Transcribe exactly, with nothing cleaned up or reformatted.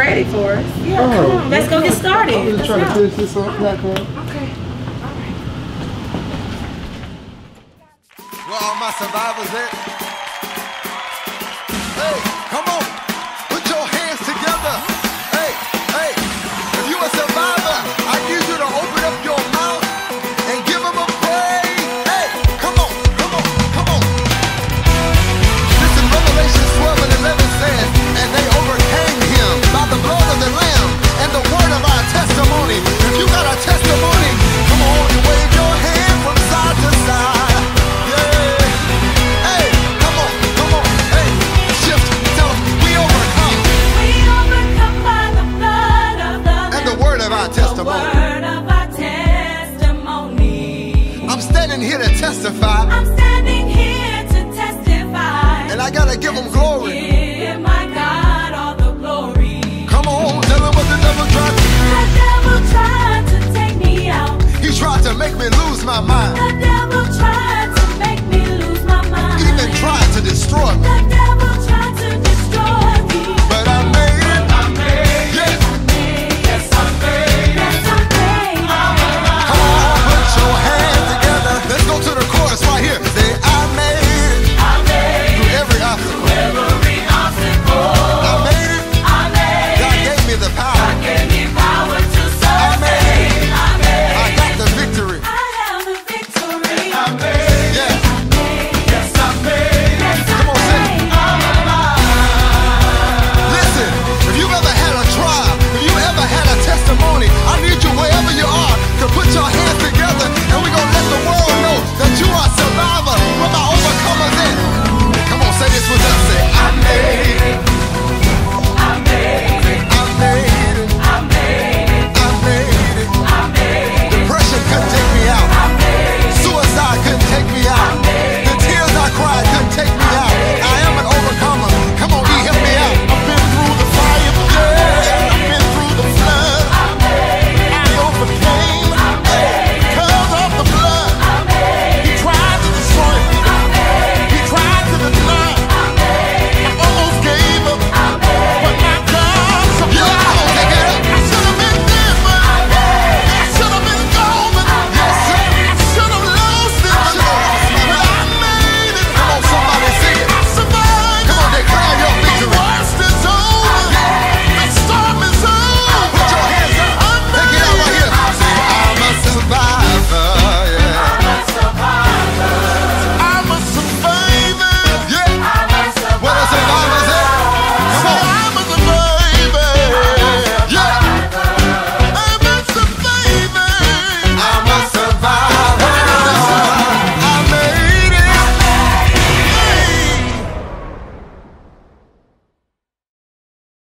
ready for us. Yeah, Oh, come on. Let's go get started. I'm just Let's trying go. to finish this up. Pack up. Okay. Where all my survivors at? Hey, come on. Put your hands together. Hey, hey. If you a survivor, I need you to open up your mouth and give them a praise. Hey, come on, come on, come on. Listen, Revelation twelve and eleven says, and they overcame him by the blood of the Lamb and the word of our testimony. If you got a testimony, come on and wave your hand from side to side. Yeah. Hey, come on, come on. Hey, shift, tell them we overcome. We overcome by the blood of the Lamb And the word of our the testimony. word of our testimony. I'm standing here to testify, I'm standing here to testify. and I gotta give them glory. Give my God all the glory. Come on, tell them what the devil tried to do. The devil tried to take me out. He tried to make me lose my mind, The devil tried to make me lose my mind. even tried to destroy me. The